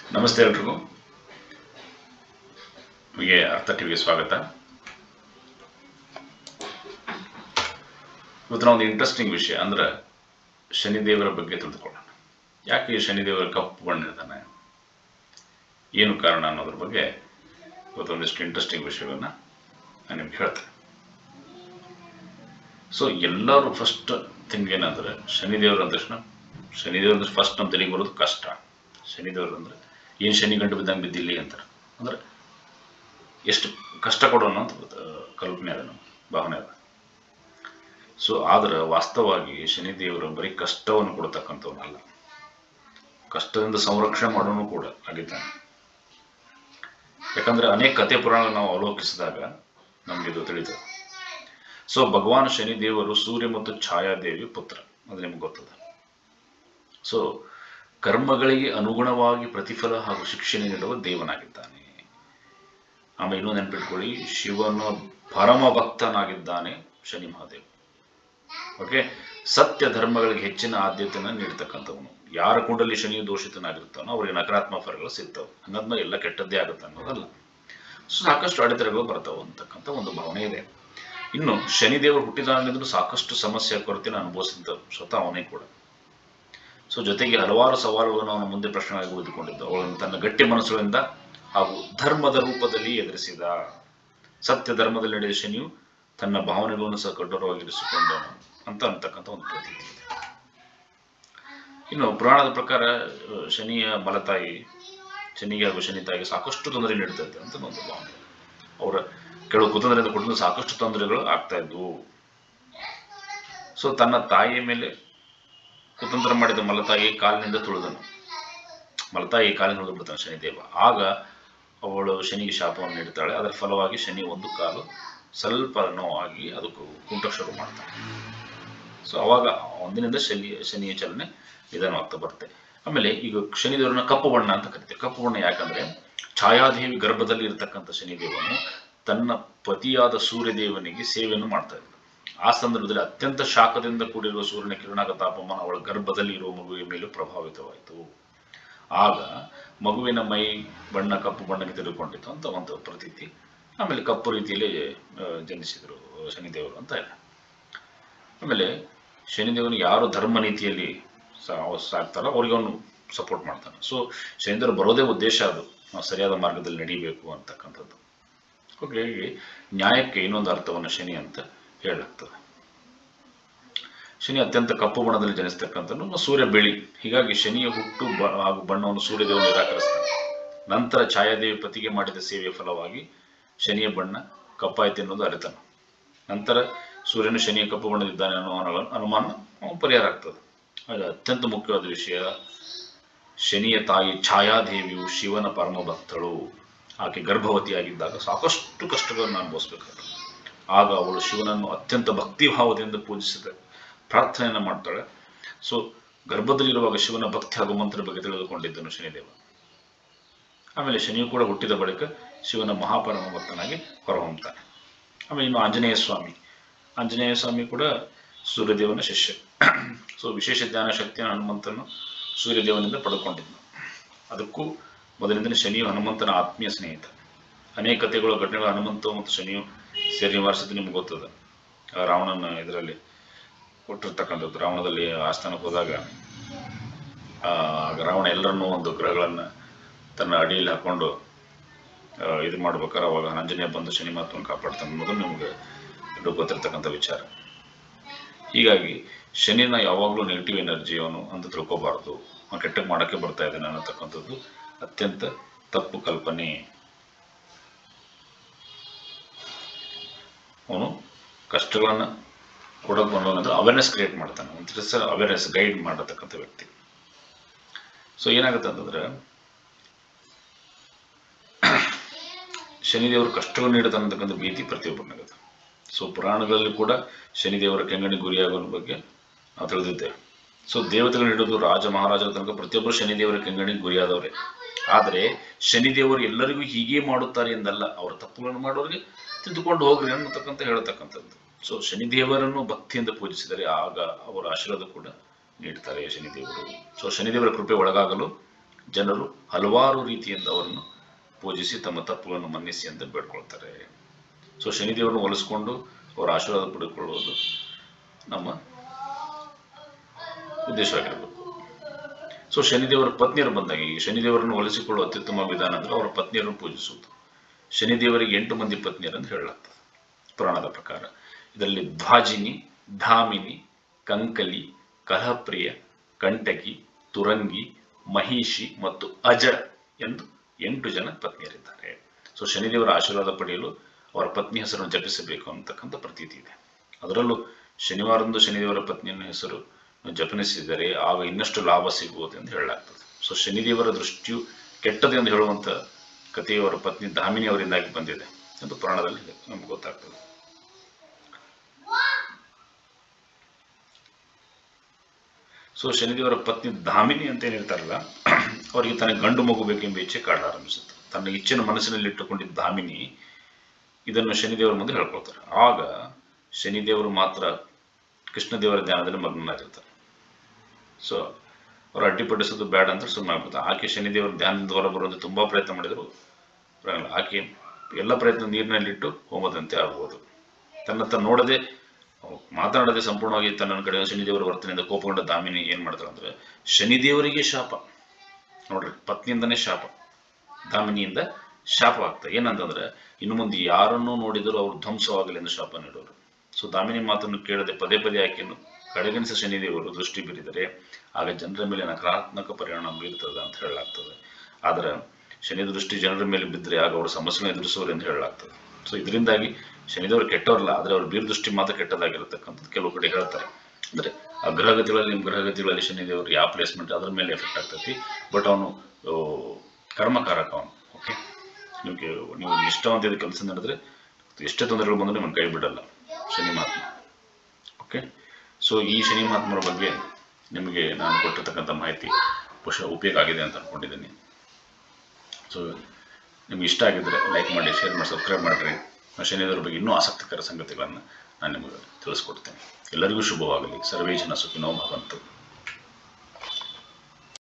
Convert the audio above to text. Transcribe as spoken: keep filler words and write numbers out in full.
ನಮಸ್ತೆ ಎಲ್ರಿಗೂ. ನಿಮಗೆ ಅರ್ಥ ಟಿವಿಗೆ ಸ್ವಾಗತ. ಇವತ್ತು ಒಂದು ಇಂಟ್ರೆಸ್ಟಿಂಗ್ ವಿಷಯ ಅಂದ್ರೆ ಶನಿದೇವರ ಬಗ್ಗೆ ತಿಳಿದುಕೊಳ್ಳೋಣ. ಯಾಕೆ ಶನಿದೇವರ ಕಪ್ಪು ಬಣ್ಣ ಇರ್ತಾನೆ, ಏನು ಕಾರಣ ಅನ್ನೋದ್ರ ಬಗ್ಗೆ ಇವತ್ತು ಒಂದಿಷ್ಟು ಇಂಟ್ರೆಸ್ಟಿಂಗ್ ವಿಷಯಗಳನ್ನ ನಾನು ನಿಮ್ಗೆ ಹೇಳ್ತೇನೆ. ಸೊ ಎಲ್ಲರೂ ಫಸ್ಟ್ ಥಿಂಗ್ ಏನಂದ್ರೆ ಶನಿದೇವರು ಅಂದ ತಕ್ಷಣ ಶನಿದೇವ್ರ ಫಸ್ಟ್ ನಮ್ಮ ತಲೆಗೆ ಬರೋದು ಕಷ್ಟ. ಶನಿದೇವರು ಅಂದ್ರೆ ಏನು ಶನಿ ಗಂಟು ಬಿದ್ದಂಗೆ ಬಿದ್ದಿಲ್ಲಿ ಅಂತಾರೆ, ಅಂದ್ರೆ ಎಷ್ಟು ಕಷ್ಟ ಕೊಡೋಣ ಅಂತ ಕಲ್ಪನೆ ಅದ, ನಮ್ಮ ಭಾವನೆ ಅದ. ಸೊ ಆದ್ರೆ ವಾಸ್ತವವಾಗಿ ಶನಿದೇವರು ಬರೀ ಕಷ್ಟವನ್ನು ಕೊಡ್ತಕ್ಕಂಥವನ್ನಲ್ಲ, ಕಷ್ಟದಿಂದ ಸಂರಕ್ಷಣೆ ಮಾಡೋನು ಕೂಡ ಆಗಿದ್ದಾನೆ. ಯಾಕಂದ್ರೆ ಅನೇಕ ಕಥೆ ಪುರಾಣ ನಾವು ಅವಲೋಕಿಸಿದಾಗ ನಮ್ಗೆ ಇದು ತಿಳಿತದೆ. ಸೊ ಭಗವಾನ್ ಶನಿದೇವರು ಸೂರ್ಯ ಮತ್ತು ಛಾಯಾದೇವಿ ಪುತ್ರ, ಅದು ನಿಮ್ಗೆ ಗೊತ್ತದ. ಸೊ ಕರ್ಮಗಳಿಗೆ ಅನುಗುಣವಾಗಿ ಪ್ರತಿಫಲ ಹಾಗೂ ಶಿಕ್ಷೆ ನೀಡುವ ದೇವನಾಗಿದ್ದಾನೆ. ಆಮೇಲೆ ಇನ್ನೂ ನೆನಪಿಟ್ಕೊಳ್ಳಿ, ಶಿವನ ಪರಮ ಭಕ್ತನಾಗಿದ್ದಾನೆ ಶನಿ ಮಹಾದೇವ. ಓಕೆ, ಸತ್ಯ ಧರ್ಮಗಳಿಗೆ ಹೆಚ್ಚಿನ ಆದ್ಯತೆಯನ್ನು ನೀಡ್ತಕ್ಕಂಥವನು. ಯಾರ ಕುಂಡಲಿ ಶನಿ ದೋಷಿತನಾಗಿರ್ತಾನೋ ಅವರಿಗೆ ನಕಾರಾತ್ಮಕ ಫಲಗಳು ಸಿಗ್ತವೆ. ಹಂಗಂದ್ಮೇಲೆ ಎಲ್ಲ ಕೆಟ್ಟದ್ದೇ ಆಗುತ್ತೆ ಅನ್ನೋದಲ್ಲ. ಸೊ ಸಾಕಷ್ಟು ಅಡೆತಡೆಗಳು ಬರ್ತಾವೆ ಅಂತಕ್ಕಂಥ ಒಂದು ಭಾವನೆ ಇದೆ. ಇನ್ನು ಶನಿದೇವರು ಹುಟ್ಟಿದಾಗಿಂದಲೂ ಸಾಕಷ್ಟು ಸಮಸ್ಯೆ ಕೊರತೆನ ಅನುಭವಿಸಿದ ಸ್ವತಃ ಅವನೇ ಕೂಡ. ಸೊ ಜೊತೆಗೆ ಹಲವಾರು ಸವಾಲುಗಳನ್ನು ಅವನ ಮುಂದೆ ಪ್ರಶ್ನೆಯಾಗಿ ಉಳಿದುಕೊಂಡಿದ್ದ. ಅವಳನ್ನು ತನ್ನ ಗಟ್ಟಿ ಮನಸ್ಸುಗಳಿಂದ ಹಾಗೂ ಧರ್ಮದ ರೂಪದಲ್ಲಿ ಎದುರಿಸಿದ. ಸತ್ಯ ಧರ್ಮದಲ್ಲಿ ನಡೆದ ಶನಿಯು ತನ್ನ ಭಾವನೆಗಳನ್ನು ಸಹ ಕಠೋರವಾಗಿರಿಸಿಕೊಂಡನು ಅಂತ ಅಂತಕ್ಕಂಥ ಒಂದು ಪ್ರತೀತಿ ಇದೆ. ಇನ್ನು ಪುರಾಣದ ಪ್ರಕಾರ ಶನಿಯ ಮಲತಾಯಿ ಶನಿಗೆ ಹಾಗೂ ಶನಿ ತಾಯಿಗೆ ಸಾಕಷ್ಟು ತೊಂದರೆ ನೀಡ್ತೈತೆ ಅಂತ ಒಂದು ಭಾವನೆ. ಅವರ ಕೆಲವು ಕುತಂತ್ರದಿಂದ ಕೊಟ್ಟು ಸಾಕಷ್ಟು ತೊಂದರೆಗಳು ಆಗ್ತಾ ಇದ್ವು. ಸೊ ತನ್ನ ತಾಯಿಯ ಮೇಲೆ ಕುತಂತ್ರ ಮಾಡಿದ ಮಲತಾಯಿ ಕಾಲಿನಿಂದ ತುಳಿದನು. ಮಲತಾಯಿ ಕಾಲಿನ ತುಳಿದು ಬಿಡ್ತಾನೆ ಶನಿದೇವ. ಆಗ ಅವಳು ಶನಿಗೆ ಶಾಪವನ್ನು ನೀಡ್ತಾಳೆ. ಅದರ ಫಲವಾಗಿ ಶನಿ ಒಂದು ಕಾಲು ಸ್ವಲ್ಪ ನೋವಾಗಿ ಅದಕ್ಕೂ ಕುಂಟ ಶುರು ಮಾಡ್ತಾನೆ. ಸೊ ಅವಾಗ ಒಂದಿನಿಂದ ಶನಿ ಶನಿಯ ಚಲನೆ ನಿಧಾನವಾಗ್ತಾ ಬರುತ್ತೆ. ಆಮೇಲೆ ಈಗ ಶನಿದೇವರನ್ನ ಕಪ್ಪು ಬಣ್ಣ ಅಂತ ಕರಿತೇವೆ. ಕಪ್ಪು ಬಣ್ಣ ಯಾಕಂದ್ರೆ ಛಾಯಾದೇವಿ ಗರ್ಭದಲ್ಲಿ ಇರತಕ್ಕಂಥ ಶನಿದೇವನು ತನ್ನ ಪತಿಯಾದ ಸೂರ್ಯದೇವನಿಗೆ ಸೇವೆಯನ್ನು ಮಾಡ್ತಾ ಇದ್ದ. ಆ ಸಂದರ್ಭದಲ್ಲಿ ಅತ್ಯಂತ ಶಾಖದಿಂದ ಕೂಡಿರುವ ಸೂರ್ಯನ ಕಿರಣಾಗ ತಾಪಮಾನ ಅವಳ ಗರ್ಭದಲ್ಲಿ ಇರುವ ಮಗುವಿನ ಮೇಲೂ ಪ್ರಭಾವಿತವಾಯಿತು. ಆಗ ಮಗುವಿನ ಮೈ ಬಣ್ಣ ಕಪ್ಪು ಬಣ್ಣಕ್ಕೆ ತಿರುಗಿಕೊಂಡಿತ್ತು ಅಂತ ಒಂದು ಪ್ರತೀತಿ. ಆಮೇಲೆ ಕಪ್ಪು ರೀತಿಯಲ್ಲಿ ಜನಿಸಿದರು ಶನಿದೇವರು ಅಂತ ಇಲ್ಲ. ಆಮೇಲೆ ಶನಿದೇವನು ಯಾರು ಧರ್ಮ ನೀತಿಯಲ್ಲಿ ಸಾಕ್ತಾರೋ ಅವ್ರಿಗೆ ಅವನು ಸಪೋರ್ಟ್ ಮಾಡ್ತಾನೆ. ಸೊ ಶನಿದೇವರು ಬರೋದೇ ಉದ್ದೇಶ ಅದು, ಸರಿಯಾದ ಮಾರ್ಗದಲ್ಲಿ ನಡೀಬೇಕು ಅಂತಕ್ಕಂಥದ್ದು. ಓಕೆ, ನ್ಯಾಯಕ್ಕೆ ಇನ್ನೊಂದು ಅರ್ಥವನ್ನು ಶನಿ ಅಂತ ಹೇಳಲಾಗ್ತದೆ. ಶನಿ ಅತ್ಯಂತ ಕಪ್ಪು ಬಣ್ಣದಲ್ಲಿ ಜನಿಸ್ತಕ್ಕಂಥದ್ದು, ಸೂರ್ಯ ಬಿಳಿ. ಹೀಗಾಗಿ ಶನಿಯ ಹುಟ್ಟು ಹಾಗೂ ಬಣ್ಣವನ್ನು ಸೂರ್ಯದೇವ ನಿರಾಕರಿಸ್ತಾನೆ. ನಂತರ ಛಾಯಾದೇವಿ ಪತಿಗೆ ಮಾಡಿದ ಸೇವೆಯ ಫಲವಾಗಿ ಶನಿಯ ಬಣ್ಣ ಕಪ್ಪಾಯ್ತು ಎನ್ನುವುದು ಅರಿತನು. ನಂತರ ಸೂರ್ಯನು ಶನಿಯ ಕಪ್ಪು ಬಣ್ಣದಿದ್ದಾನೆ ಅನ್ನೋ ಅನುಮಾನ ಪರಿಹಾರ ಆಗ್ತದೆ. ಅದು ಅತ್ಯಂತ ಮುಖ್ಯವಾದ ವಿಷಯ. ಶನಿಯ ತಾಯಿ ಛಾಯಾದೇವಿಯು ಶಿವನ ಪರಮ ಭಕ್ತಳು. ಆಕೆ ಗರ್ಭವತಿಯಾಗಿದ್ದಾಗ ಸಾಕಷ್ಟು ಕಷ್ಟಗಳನ್ನು ಅನುಭವಿಸ್ಬೇಕಾಗ್ತದೆ. ಆಗ ಅವಳು ಶಿವನನ್ನು ಅತ್ಯಂತ ಭಕ್ತಿಭಾವದಿಂದ ಪೂಜಿಸಿದ ಪ್ರಾರ್ಥನೆಯನ್ನು ಮಾಡ್ತಾಳೆ. ಸೊ ಗರ್ಭದಲ್ಲಿರುವಾಗ ಶಿವನ ಭಕ್ತಿ ಹಾಗೂ ಮಂತ್ರ ಬಗ್ಗೆ ತಿಳಿದುಕೊಂಡಿದ್ದನು ಶನಿದೇವ. ಆಮೇಲೆ ಶನಿಯು ಕೂಡ ಹುಟ್ಟಿದ ಬಳಿಕ ಶಿವನ ಮಹಾಪರಮ ಭಕ್ತನಾಗಿ ಹೊರಹೊಮ್ಮುತ್ತಾನೆ. ಆಮೇಲೆ ಇನ್ನು ಆಂಜನೇಯ ಸ್ವಾಮಿ ಆಂಜನೇಯ ಸ್ವಾಮಿ ಕೂಡ ಸೂರ್ಯದೇವನ ಶಿಷ್ಯ. ಸೊ ವಿಶೇಷ ಜ್ಞಾನ ಶಕ್ತಿಯನ್ನು ಹನುಮಂತನು ಸೂರ್ಯದೇವನಿಂದ ಪಡೆದುಕೊಂಡಿದ್ದನು. ಅದಕ್ಕೂ ಮೊದಲಿಂದಲೇ ಶನಿಯು ಹನುಮಂತನ ಆತ್ಮೀಯ ಸ್ನೇಹಿತ. ಅನೇಕ ಕಥೆಗಳು ಘಟನೆಗಳು ಹನುಮಂತ ಮತ್ತು ಶನಿಯು ಸೇರಿ ನಿವಾರಿಸಿದ್ದು ನಿಮ್ಗೆ ಗೊತ್ತದ. ರಾವಣನ ಇದರಲ್ಲಿ ಕೊಟ್ಟಿರ್ತಕ್ಕಂಥದ್ದು, ರಾವಣದಲ್ಲಿ ಆಸ್ಥಾನಕ್ಕೆ ಹೋದಾಗ ರಾವಣ ಎಲ್ಲರನ್ನೂ ಒಂದು ಗ್ರಹಗಳನ್ನು ತನ್ನ ಅಡಿಯಲ್ಲಿ ಹಾಕೊಂಡು ಇದು ಮಾಡ್ಬೇಕಾದ್ರೆ ಅವಾಗ ಆಂಜನೇಯ ಬಂದು ಶನಿ ಮಹತ್ವವನ್ನು ಕಾಪಾಡ್ತಾನೆ ಅನ್ನೋದು ನಿಮ್ಗೆ ಎಲ್ಲರೂ ಗೊತ್ತಿರ್ತಕ್ಕಂಥ ವಿಚಾರ. ಹೀಗಾಗಿ ಶನಿನ ಯಾವಾಗಲೂ ನೆಗೆಟಿವ್ ಎನರ್ಜಿ ಅವನು ಅಂತ ತಿಳ್ಕೊಬಾರ್ದು, ಅವನು ಕೆಟ್ಟಕ್ಕೆ ಮಾಡೋಕ್ಕೆ ಬರ್ತಾ ಇದ್ದಾನೆ ಅನ್ನತಕ್ಕಂಥದ್ದು ಅತ್ಯಂತ ತಪ್ಪು ಕಲ್ಪನೆ. ಅವನು ಕಷ್ಟಗಳನ್ನು ಕೊಡೋಕೆ ಬಂದವನಂದ್ರೆ ಅವೇರ್ನೆಸ್ ಕ್ರಿಯೇಟ್ ಮಾಡ್ತಾನೆ, ಒಂದು ಸಲ ಅವೇರ್ನೆಸ್ ಗೈಡ್ ಮಾಡತಕ್ಕಂಥ ವ್ಯಕ್ತಿ. ಸೊ ಏನಾಗುತ್ತೆ ಅಂತಂದ್ರೆ ಶನಿದೇವರು ಕಷ್ಟಗಳು ನೀಡುತ್ತಾನೆ ಅಂತಕ್ಕಂಥ ಭೀತಿ ಪ್ರತಿಯೊಬ್ಬರಿಗಾಗುತ್ತೆ. ಸೊ ಪುರಾಣಗಳಲ್ಲಿ ಕೂಡ ಶನಿದೇವರ ಕೆಂಗಣಿ ಗುರಿಯಾಗುವ ಬಗ್ಗೆ ನಾವು ತಿಳಿದಿದ್ದೇವೆ. ಸೊ ದೇವತೆಗಳು ನೀಡೋದು ರಾಜ ಮಹಾರಾಜರ ತನಕ ಪ್ರತಿಯೊಬ್ಬರು ಶನಿದೇವರ ಕೆಂಗಣಿ ಗುರಿಯಾದವರೇ. ಆದರೆ ಶನಿದೇವರು ಎಲ್ಲರಿಗೂ ಹೀಗೆ ಮಾಡುತ್ತಾರೆ ಎಂದಲ್ಲ, ಅವರ ತಪ್ಪುಗಳನ್ನು ಮಾಡೋರಿಗೆ ತಿದ್ದುಕೊಂಡು ಹೋಗ್ರಿ ಅನ್ನತಕ್ಕಂಥ ಹೇಳ್ತಕ್ಕಂಥದ್ದು. ಸೊ ಶನಿದೇವರನ್ನು ಭಕ್ತಿಯಿಂದ ಪೂಜಿಸಿದರೆ ಆಗ ಅವರ ಆಶೀರ್ವಾದ ಕೂಡ ನೀಡ್ತಾರೆ ಶನಿದೇವರು. ಸೊ ಶನಿದೇವರ ಕೃಪೆ ಒಳಗಾಗಲು ಜನರು ಹಲವಾರು ರೀತಿಯಿಂದ ಅವರನ್ನು ಪೂಜಿಸಿ ತಮ್ಮ ತಪ್ಪುಗಳನ್ನು ಮನ್ನಿಸಿ ಅಂತ ಬೇಡ್ಕೊಳ್ತಾರೆ. ಸೊ ಶನಿದೇವರನ್ನು ಒಲಿಸ್ಕೊಂಡು ಅವರ ಆಶೀರ್ವಾದ ಪಡೆದುಕೊಳ್ಳುವುದು ನಮ್ಮ ಉದ್ದೇಶವಾಗಿರಬೇಕು. ಸೊ ಶನಿದೇವರ ಪತ್ನಿಯರು ಬಂದಾಗ ಈ ಶನಿದೇವರನ್ನು ಒಲಿಸಿಕೊಳ್ಳುವ ಅತ್ಯುತ್ತಮ ವಿಧಾನ ಅಂದರೆ ಅವರ ಪತ್ನಿಯರನ್ನು ಪೂಜಿಸುವುದು. ಶನಿದೇವರಿಗೆ ಎಂಟು ಮಂದಿ ಪತ್ನಿಯರಂತ ಹೇಳಲಾಗ್ತದೆ ಪುರಾಣದ ಪ್ರಕಾರ. ಇದರಲ್ಲಿ ಧ್ವಾಜಿನಿ, ಧಾಮಿನಿ, ಕಂಕಲಿ, ಕಲಹಪ್ರಿಯ, ಕಂಟಕಿ, ತುರಂಗಿ, ಮಹಿಷಿ ಮತ್ತು ಅಜ ಎಂದು ಎಂಟು ಜನ ಪತ್ನಿಯರಿದ್ದಾರೆ. ಸೊ ಶನಿದೇವರ ಆಶೀರ್ವಾದ ಪಡೆಯಲು ಅವರ ಪತ್ನಿ ಹೆಸರನ್ನು ಜಪಿಸಬೇಕು ಅಂತಕ್ಕಂಥ ಪ್ರತೀತಿ ಇದೆ. ಅದರಲ್ಲೂ ಶನಿವಾರಂದು ಶನಿದೇವರ ಪತ್ನಿಯನ್ನು ಹೆಸರು ಜಪನಿಸಿದರೆ ಆಗ ಇನ್ನಷ್ಟು ಲಾಭ ಸಿಗುವುದು ಎಂದು ಹೇಳಲಾಗ್ತದೆ. ಸೊ ಶನಿದೇವರ ದೃಷ್ಟಿಯು ಕೆಟ್ಟದು ಎಂದು ಹೇಳುವಂಥ ಕಥೆಯು ಅವರ ಪತ್ನಿ ಧಾಮಿನಿ ಅವರಿಂದಾಗಿ ಬಂದಿದೆ ಎಂದು ಪುರಾಣದಲ್ಲಿ ನಮ್ಗೆ ಗೊತ್ತಾಗ್ತದೆ. ಸೊ ಶನಿದೇವರ ಪತ್ನಿ ಧಾಮಿನಿ ಅಂತ ಏನಿರ್ತಾರಲ್ಲ, ಅವರಿಗೆ ತನಗೆ ಗಂಡು ಮಗು ಬೇಕೆಂಬ ಇಚ್ಛೆ ಕಾಡಲಾರಂಭಿಸುತ್ತೆ. ತನ್ನ ಇಚ್ಛೆಯನ್ನು ಮನಸ್ಸಿನಲ್ಲಿ ಇಟ್ಟುಕೊಂಡಿದ್ದ ಧಾಮಿನಿ ಇದನ್ನು ಶನಿದೇವರ ಮುಂದೆ ಹೇಳ್ಕೊಳ್ತಾರೆ. ಆಗ ಶನಿದೇವರು ಮಾತ್ರ ಕೃಷ್ಣದೇವರ ಧ್ಯಾನದಲ್ಲಿ ಮಗ್ನನಾಗಿರ್ತಾರೆ. ಸೊ ಅವರು ಅಡ್ಡಿಪಡಿಸೋದು ಬೇಡ ಅಂತ ಸುಮ್ಮನಾಗ್ಬಿಡ್ತಾರೆ. ಆಕೆ ಶನಿದೇವರ ಧ್ಯಾನದಿಂದ ಹೊರ ಬರುವಂತೆ ತುಂಬಾ ಪ್ರಯತ್ನ ಮಾಡಿದ್ರು ಆಕೆ ಎಲ್ಲ ಪ್ರಯತ್ನ ನೀರಿನಲ್ಲಿಟ್ಟು ಹೋಮದಂತೆ ಆಗ್ಬೋದು. ತನ್ನ ತನ್ನ ನೋಡದೆ ಮಾತನಾಡದೆ ಸಂಪೂರ್ಣವಾಗಿ ತನ್ನ ಕಡೆ ಶನಿದೇವರ ವರ್ತನೆಯಿಂದ ಕೋಪಗೊಂಡ ದಾಮಿನಿ ಏನ್ ಮಾಡ್ತಾಳೆ ಅಂದ್ರೆ ಶನಿದೇವರಿಗೆ ಶಾಪ. ನೋಡ್ರಿ, ಪತ್ನಿಯಿಂದನೇ ಶಾಪ, ದಾಮಿನಿಯಿಂದ ಶಾಪ ಆಗ್ತದೆ. ಏನಂತಂದ್ರೆ ಇನ್ನು ಮುಂದೆ ಯಾರನ್ನೂ ನೋಡಿದರೂ ಅವರು ಧ್ವಂಸವಾಗಲಿ ಎಂದು ಶಾಪ ನೀಡೋರು. ಸೊ ದಾಮಿನಿ ಮಾತನ್ನು ಕೇಳದೆ ಪದೇ ಪದೇ ಆಕೆಯನ್ನು ಕಡೆಗಣಿಸ ಶನಿದೇವರು ದೃಷ್ಟಿ ಬೀರಿದರೆ ಆಗ ಜನರ ಮೇಲೆ ನಕಾರಾತ್ಮಕ ಪರಿಣಾಮ ಬೀರ್ತದೆ ಅಂತ ಹೇಳಲಾಗ್ತದೆ. ಆದರೆ ಶನಿ ದೃಷ್ಟಿ ಜನರ ಮೇಲೆ ಬಿದ್ದರೆ ಆಗ ಅವರು ಸಮಸ್ಯೆಗಳನ್ನು ಎದುರಿಸುವರು ಎಂದು ಹೇಳಲಾಗ್ತದೆ. ಸೊ ಇದರಿಂದಾಗಿ ಶನಿದೇವರು ಕೆಟ್ಟವರಲ್ಲ, ಆದರೆ ಅವ್ರ ಬೀರ್ ದೃಷ್ಟಿ ಮಾತ್ರ ಕೆಟ್ಟದಾಗಿರತಕ್ಕಂಥದ್ದು ಕೆಲವು ಕಡೆ ಹೇಳ್ತಾರೆ. ಅಂದರೆ ಆ ಗ್ರಹಗತಿಗಳಲ್ಲಿ ನಿಮ್ಮ ಗ್ರಹಗತಿಗಳಲ್ಲಿ ಶನಿದೇವರು ಯಾವ ಪ್ಲೇಸ್ಮೆಂಟ್ ಅದ್ರ ಮೇಲೆ ಎಫೆಕ್ಟ್ ಆಗ್ತೈತಿ. ಬಟ್ ಅವನು ಕರ್ಮಕಾರಕ ಅವನು. ಓಕೆ, ನಿಮಗೆ ನೀವು ನಿಷ್ಠಾವಂತ ಕೆಲಸ ನಡೆದ್ರೆ ಎಷ್ಟೇ ತೊಂದರೆಗಳು ಬಂದರೂ ನಿಮ್ಮನ್ನು ಕೈ ಬಿಡಲ್ಲ ಶನಿ ಮಹಾತ್ಮ. ಓಕೆ, ಸೊ ಈ ಶನಿ ಮಹಾತ್ಮರ ಬಗ್ಗೆ ನಿಮಗೆ ನಾನು ಕೊಟ್ಟಿರ್ತಕ್ಕಂಥ ಮಾಹಿತಿ ಬಹುಶಃ ಉಪಯೋಗ ಆಗಿದೆ ಅಂತ ಅಂದ್ಕೊಂಡಿದ್ದೀನಿ. ಸೊ ನಿಮ್ಗೆ ಇಷ್ಟ ಆಗಿದ್ದರೆ ಲೈಕ್ ಮಾಡಿ, ಶೇರ್ ಮಾಡಿ, ಸಬ್ಸ್ಕ್ರೈಬ್ ಮಾಡಿರಿ. ಶನಿದೇವರ ಬಗ್ಗೆ ಇನ್ನೂ ಆಸಕ್ತಿಕರ ಸಂಗತಿಗಳನ್ನು ನಾನು ನಿಮಗೆ ತಿಳಿಸ್ಕೊಡ್ತೇನೆ. ಎಲ್ಲರಿಗೂ ಶುಭವಾಗಲಿ. ಸರ್ವೇ ಜನ ಸುಖಿನೋ ಭವಂತು.